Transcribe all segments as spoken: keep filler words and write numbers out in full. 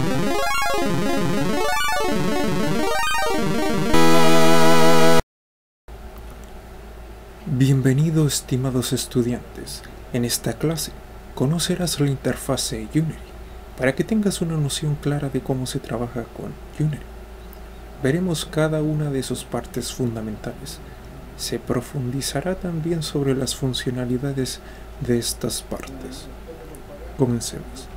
Bienvenidos, estimados estudiantes. En esta clase conocerás la interfase Unity para que tengas una noción clara de cómo se trabaja con Unity. Veremos cada una de sus partes fundamentales. Se profundizará también sobre las funcionalidades de estas partes. Comencemos.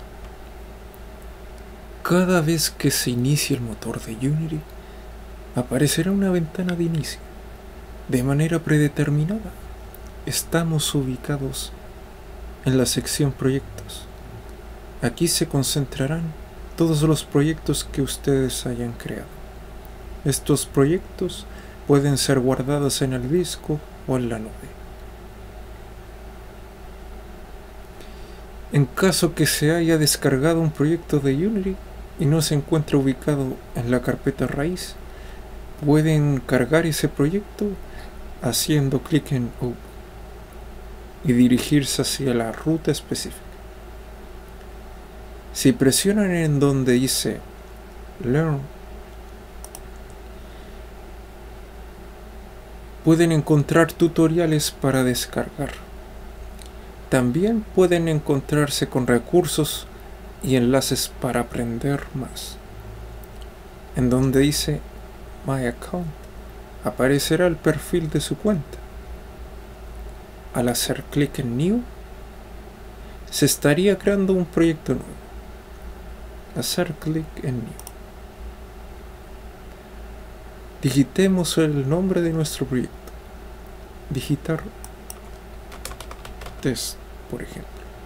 Cada vez que se inicie el motor de Unity, aparecerá una ventana de inicio. De manera predeterminada, estamos ubicados en la sección Proyectos. Aquí se concentrarán todos los proyectos que ustedes hayan creado. Estos proyectos pueden ser guardados en el disco o en la nube. En caso que se haya descargado un proyecto de Unity y no se encuentre ubicado en la carpeta raíz, pueden cargar ese proyecto haciendo clic en Open y dirigirse hacia la ruta específica. Si presionan en donde dice Learn, pueden encontrar tutoriales para descargar. También pueden encontrarse con recursos y enlaces para aprender más. En donde dice My Account, aparecerá el perfil de su cuenta. Al hacer clic en New, se estaría creando un proyecto nuevo. Hacer clic en New. Digitemos el nombre de nuestro proyecto. Digitar test, por ejemplo.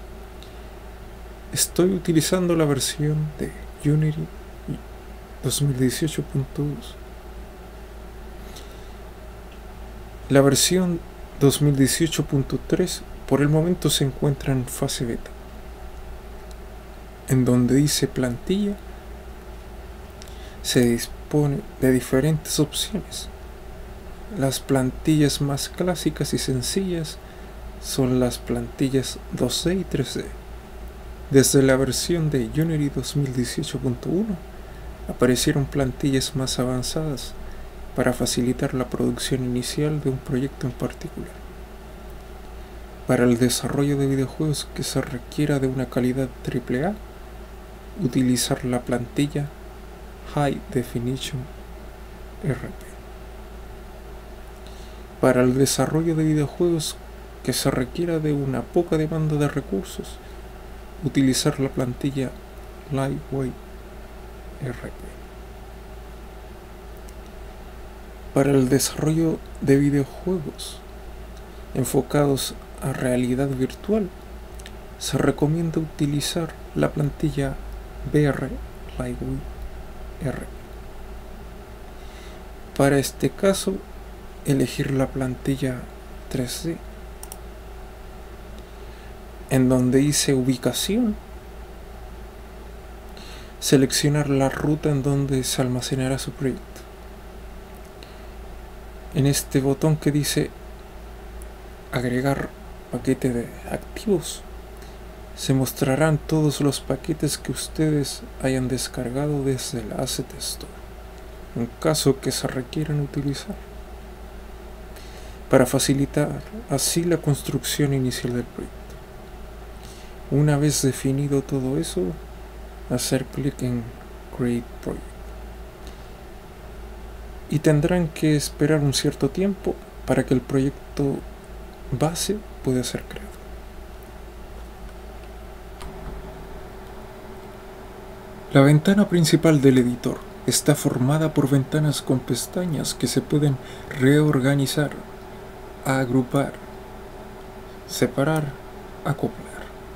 Estoy utilizando la versión de Unity dos mil dieciocho punto dos. La versión dos mil dieciocho punto tres por el momento se encuentra en fase beta. En donde dice plantilla, se dispone de diferentes opciones. Las plantillas más clásicas y sencillas son las plantillas dos D y tres D. Desde la versión de Unity dos mil dieciocho punto uno aparecieron plantillas más avanzadas para facilitar la producción inicial de un proyecto en particular. Para el desarrollo de videojuegos que se requiera de una calidad triple A, utilizar la plantilla High Definition R P. Para el desarrollo de videojuegos que se requiera de una poca demanda de recursos, utilizar la plantilla Lightweight R P. Para el desarrollo de videojuegos enfocados a realidad virtual, se recomienda utilizar la plantilla V R Lightweight R P. Para este caso, elegir la plantilla tres D, en donde dice ubicación, seleccionar la ruta en donde se almacenará su proyecto. En este botón que dice agregar paquete de activos, se mostrarán todos los paquetes que ustedes hayan descargado desde la Asset Store, en caso que se requieran utilizar, para facilitar así la construcción inicial del proyecto. Una vez definido todo eso, hacer clic en Create Project. Y tendrán que esperar un cierto tiempo para que el proyecto base pueda ser creado. La ventana principal del editor está formada por ventanas con pestañas que se pueden reorganizar, agrupar, separar, acoplar.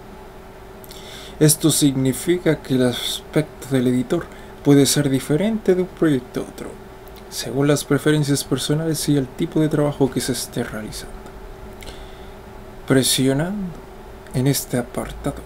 Esto significa que el aspecto del editor puede ser diferente de un proyecto a otro, según las preferencias personales y el tipo de trabajo que se esté realizando. Presionando en este apartado,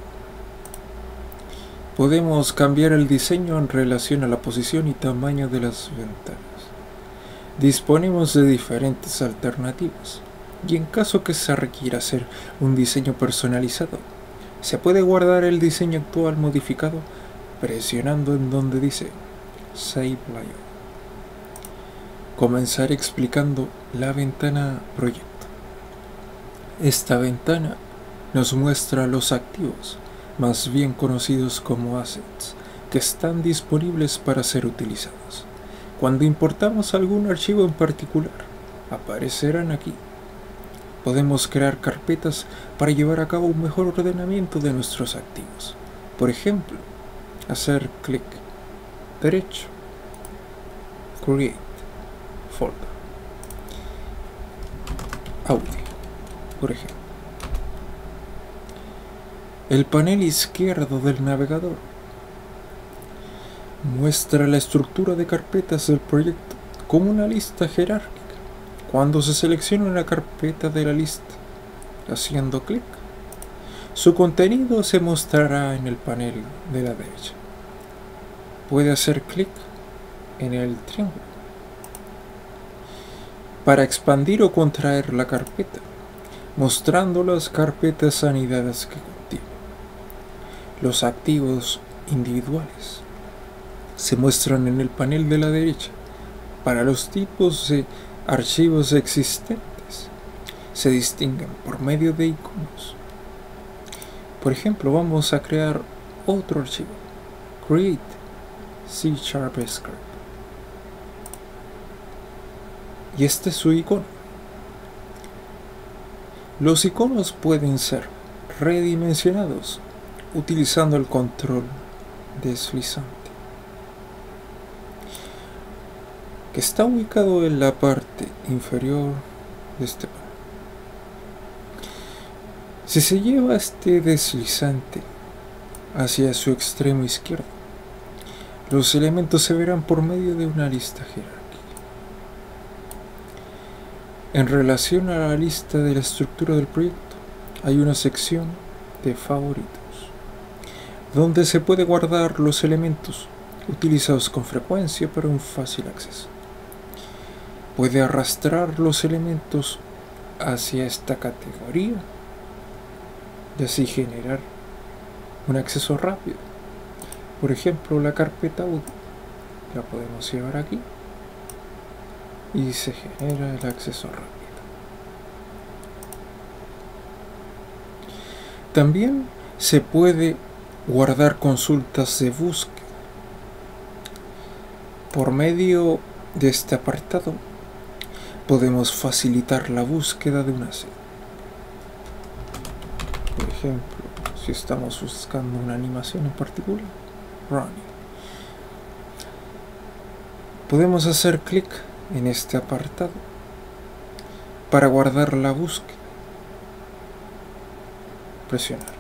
podemos cambiar el diseño en relación a la posición y tamaño de las ventanas. Disponemos de diferentes alternativas, y en caso que se requiera hacer un diseño personalizado, se puede guardar el diseño actual modificado presionando en donde dice Save Layout. Comenzaré explicando la ventana proyecto. Esta ventana nos muestra los activos, más bien conocidos como assets, que están disponibles para ser utilizados. Cuando importamos algún archivo en particular, aparecerán aquí. Podemos crear carpetas para llevar a cabo un mejor ordenamiento de nuestros activos. Por ejemplo, hacer clic derecho, Create Folder, Audio, por ejemplo. El panel izquierdo del navegador muestra la estructura de carpetas del proyecto como una lista jerárquica. Cuando se selecciona una carpeta de la lista haciendo clic, su contenido se mostrará en el panel de la derecha. Puede hacer clic en el triángulo para expandir o contraer la carpeta, mostrando las carpetas anidadas que contiene. Los activos individuales se muestran en el panel de la derecha. Para los tipos de archivos existentes se distinguen por medio de iconos. Por ejemplo, vamos a crear otro archivo, Create C Sharp Script, y este es su icono. Los iconos pueden ser redimensionados utilizando el control deslizante, que está ubicado en la parte inferior de este panel. Si se lleva este deslizante hacia su extremo izquierdo, los elementos se verán por medio de una lista jerárquica. En relación a la lista de la estructura del proyecto, hay una sección de favoritos, donde se puede guardar los elementos utilizados con frecuencia para un fácil acceso. Puede arrastrar los elementos hacia esta categoría y así generar un acceso rápido. Por ejemplo, la carpeta audio la podemos llevar aquí y se genera el acceso rápido. También se puede guardar consultas de búsqueda. Por medio de este apartado podemos facilitar la búsqueda de una asset. Por ejemplo, si estamos buscando una animación en particular, running, podemos hacer clic en este apartado para guardar la búsqueda. Presionar.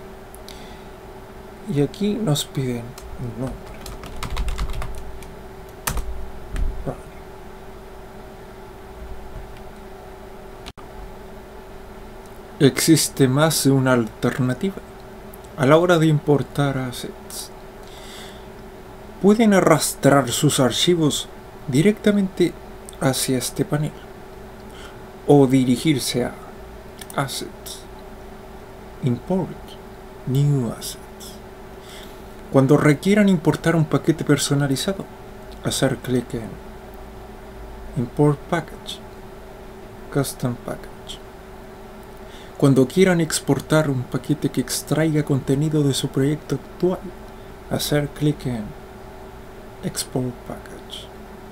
Y aquí nos piden un nombre. Existe más de una alternativa a la hora de importar assets. Pueden arrastrar sus archivos directamente hacia este panel o dirigirse a Assets, Import New Assets. Cuando requieran importar un paquete personalizado, hacer clic en Import Package, Custom Package. Cuando quieran exportar un paquete que extraiga contenido de su proyecto actual, hacer clic en Export Package.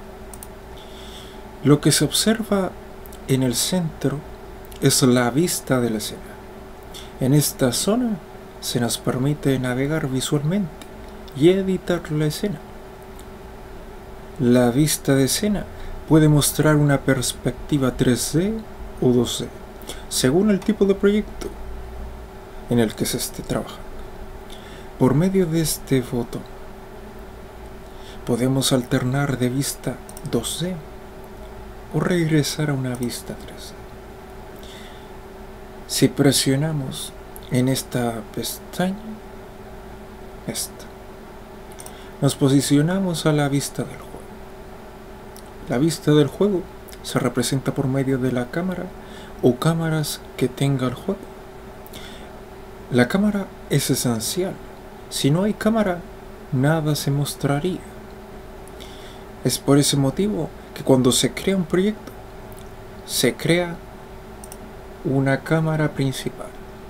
Lo que se observa en el centro es la vista de la escena. En esta zona se nos permite navegar visualmente y editar la escena. La vista de escena puede mostrar una perspectiva tres D o dos D, según el tipo de proyecto en el que se esté trabajando. Por medio de este botón podemos alternar de vista dos D o regresar a una vista tres D. Si presionamos en esta pestaña, esta, nos posicionamos a la vista del juego. La vista del juego se representa por medio de la cámara o cámaras que tenga el juego. La cámara es esencial. Si no hay cámara, nada se mostraría. Es por ese motivo que cuando se crea un proyecto, se crea una cámara principal.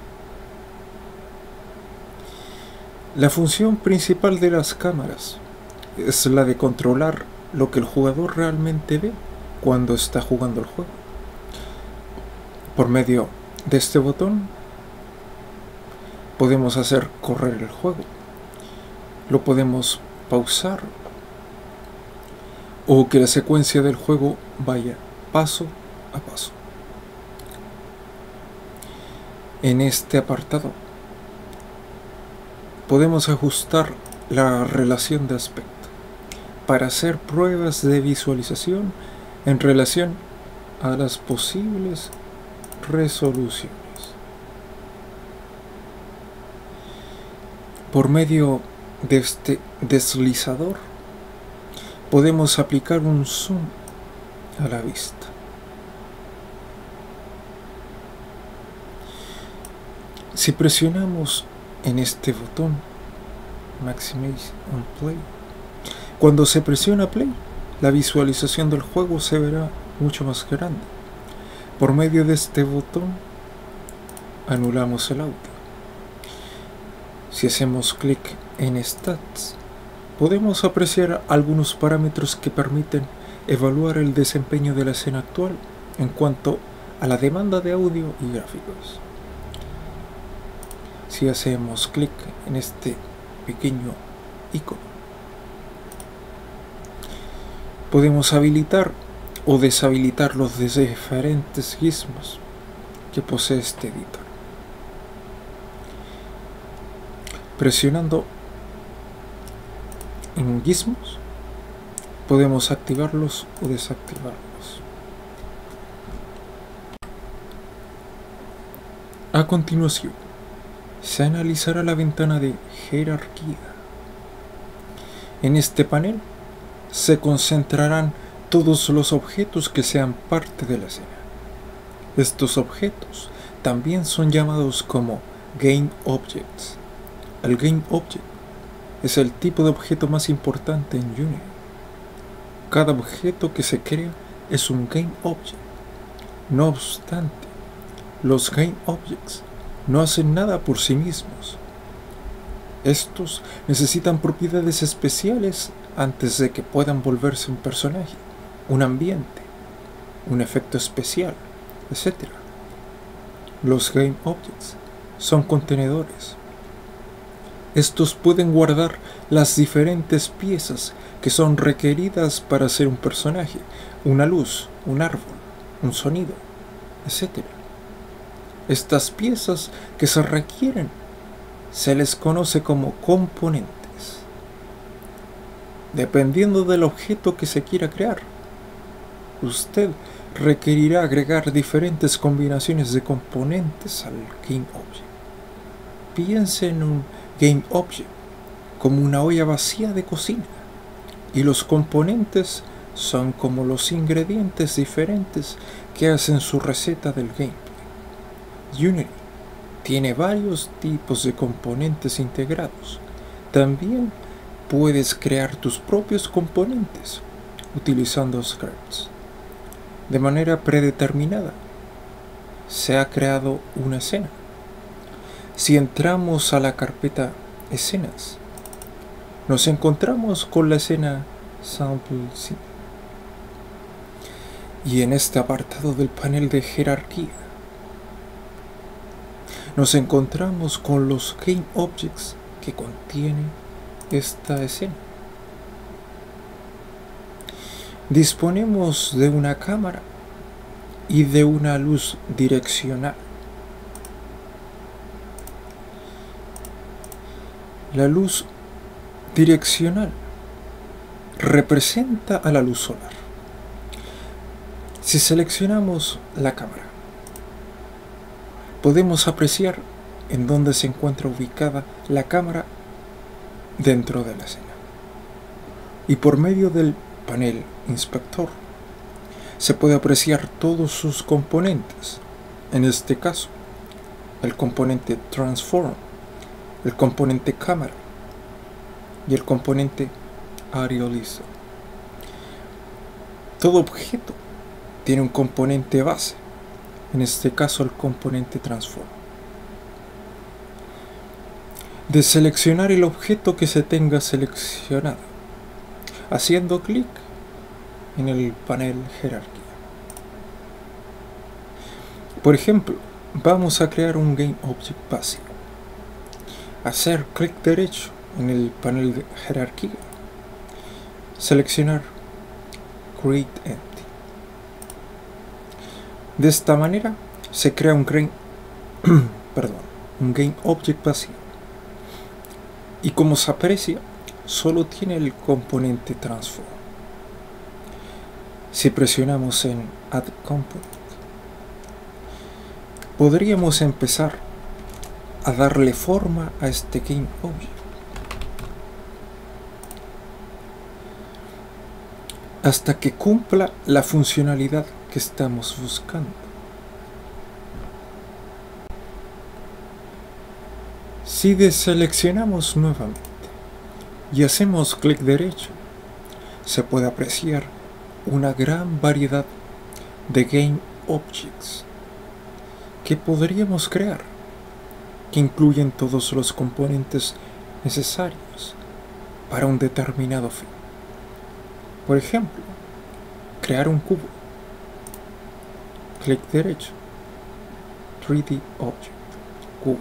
La función principal de las cámaras es la de controlar lo que el jugador realmente ve cuando está jugando el juego. Por medio de este botón podemos hacer correr el juego, lo podemos pausar o que la secuencia del juego vaya paso a paso. En este apartado podemos ajustar la relación de aspecto para hacer pruebas de visualización en relación a las posibles resoluciones. Por medio de este deslizador podemos aplicar un zoom a la vista. Si presionamos en este botón Maximize on Play, cuando se presiona Play, la visualización del juego se verá mucho más grande. Por medio de este botón anulamos el audio. Si hacemos clic en Stats, podemos apreciar algunos parámetros que permiten evaluar el desempeño de la escena actual en cuanto a la demanda de audio y gráficos. Si hacemos clic en este pequeño icono, podemos habilitar o deshabilitar los diferentes gizmos que posee este editor. Presionando en gizmos podemos activarlos o desactivarlos. A continuación, se analizará la ventana de jerarquía. En este panel se concentrarán todos los objetos que sean parte de la escena. Estos objetos también son llamados como Game Objects. El Game Object es el tipo de objeto más importante en Unity. Cada objeto que se crea es un Game Object. No obstante, los Game Objects no hacen nada por sí mismos. Estos necesitan propiedades especiales antes de que puedan volverse un personaje, un ambiente, un efecto especial, etcétera. Los Game Objects son contenedores. Estos pueden guardar las diferentes piezas que son requeridas para ser un personaje, una luz, un árbol, un sonido, etcétera. Estas piezas que se requieren se les conoce como componentes. Dependiendo del objeto que se quiera crear, usted requerirá agregar diferentes combinaciones de componentes al Game Object. Piense en un Game Object como una olla vacía de cocina, y los componentes son como los ingredientes diferentes que hacen su receta del gameplay. Unity tiene varios tipos de componentes integrados. También puedes crear tus propios componentes utilizando scripts. De manera predeterminada, se ha creado una escena. Si entramos a la carpeta Escenas, nos encontramos con la escena Sample Scene. Y en este apartado del panel de jerarquía, nos encontramos con los Game Objects que contiene esta escena. Disponemos de una cámara y de una luz direccional. La luz direccional representa a la luz solar. Si seleccionamos la cámara, podemos apreciar en dónde se encuentra ubicada la cámara dentro de la escena. Y por medio del panel inspector se puede apreciar todos sus componentes. En este caso, el componente Transform, el componente cámara, y el componente Aerializer. Todo objeto tiene un componente base, en este caso el componente Transform. De seleccionar el objeto que se tenga seleccionado, haciendo clic en el panel Jerarquía. Por ejemplo, vamos a crear un GameObject básico. Hacer clic derecho en el panel de Jerarquía, seleccionar Create Empty. De esta manera se crea un, game, perdón, un GameObject vacío. Y como se aprecia, solo tiene el componente Transform. Si presionamos en Add Component, podríamos empezar a darle forma a este GameObject. Hasta que cumpla la funcionalidad que estamos buscando. Si deseleccionamos nuevamente y hacemos clic derecho, se puede apreciar una gran variedad de GameObjects que podríamos crear, que incluyen todos los componentes necesarios para un determinado fin. Por ejemplo, crear un cubo. Clic derecho, tres D Object, cubo.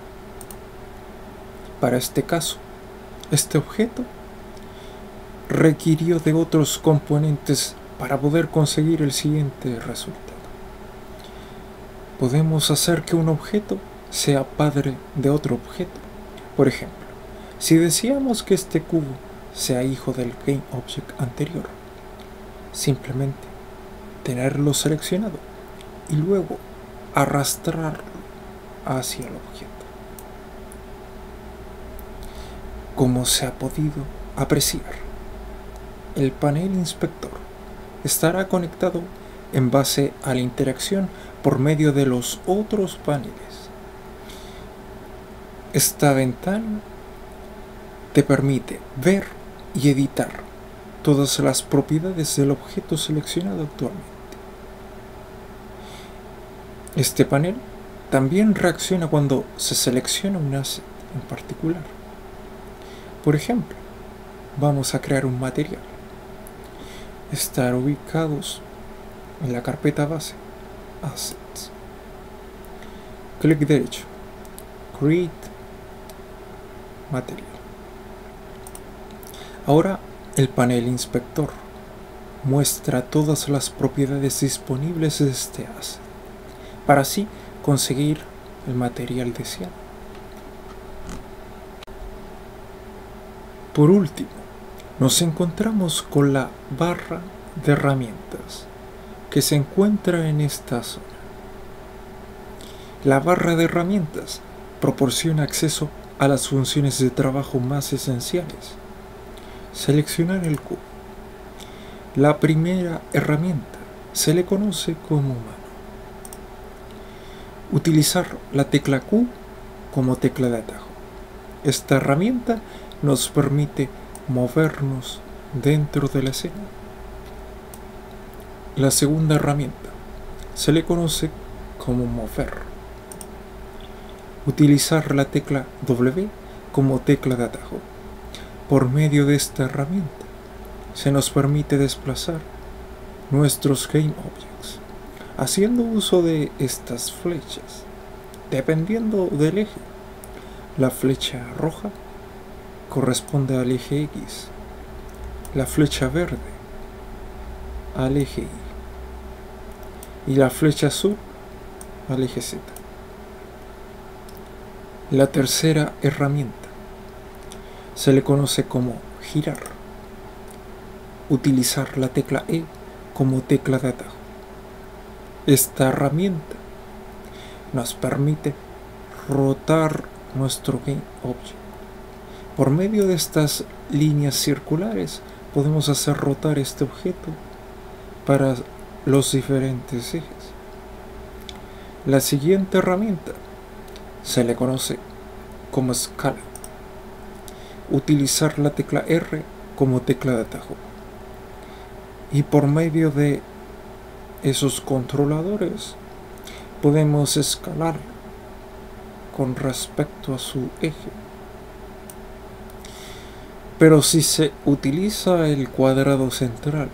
Para este caso, este objeto requirió de otros componentes para poder conseguir el siguiente resultado. Podemos hacer que un objeto sea padre de otro objeto. Por ejemplo, si deseamos que este cubo sea hijo del GameObject anterior, simplemente tenerlo seleccionado y luego arrastrarlo hacia el objeto. Como se ha podido apreciar, el panel inspector estará conectado en base a la interacción por medio de los otros paneles. Esta ventana te permite ver y editar todas las propiedades del objeto seleccionado actualmente. Este panel también reacciona cuando se selecciona un asset en particular. Por ejemplo, vamos a crear un material. Estar ubicados en la carpeta base, Assets. Clic derecho, Create Material. Ahora el panel inspector muestra todas las propiedades disponibles de este asset, para así conseguir el material deseado. Por último, nos encontramos con la barra de herramientas que se encuentra en esta zona. La barra de herramientas proporciona acceso a las funciones de trabajo más esenciales. Seleccionar el cubo. La primera herramienta se le conoce como mano. Utilizar la tecla Q como tecla de atajo. Esta herramienta nos permite movernos dentro de la escena. La segunda herramienta se le conoce como mover. Utilizar la tecla W como tecla de atajo. Por medio de esta herramienta se nos permite desplazar nuestros GameObjects haciendo uso de estas flechas dependiendo del eje. La flecha roja corresponde al eje X, la flecha verde al eje Y y la flecha azul al eje Z. La tercera herramienta se le conoce como girar. Utilizar la tecla E como tecla de atajo. Esta herramienta nos permite rotar nuestro GameObject. Por medio de estas líneas circulares podemos hacer rotar este objeto para los diferentes ejes. La siguiente herramienta se le conoce como escala. utilizar la tecla R como tecla de atajo. Y por medio de esos controladores podemos escalar con respecto a su eje. Pero si se utiliza el cuadrado central,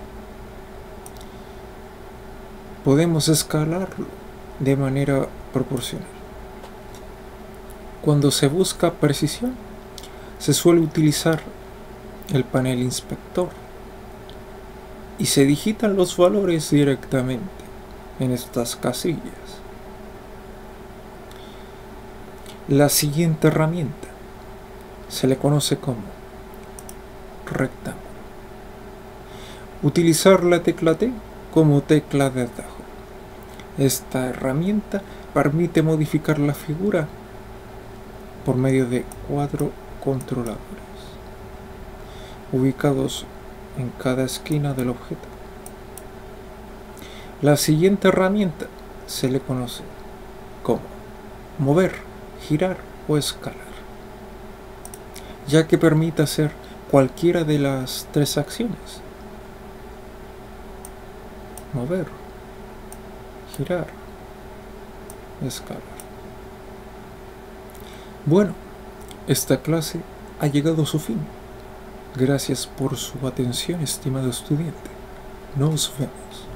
podemos escalarlo de manera proporcional. Cuando se busca precisión, se suele utilizar el panel inspector y se digitan los valores directamente en estas casillas. La siguiente herramienta se le conoce como rectángulo. Utilizar la tecla T como tecla de atajo. Esta herramienta permite modificar la figura por medio de cuatro controladores ubicados en cada esquina del objeto. La siguiente herramienta se le conoce como mover, girar o escalar, ya que permite hacer cualquiera de las tres acciones: mover, girar, escalar. Bueno, esta clase ha llegado a su fin. Gracias por su atención, estimado estudiante. Nos vemos.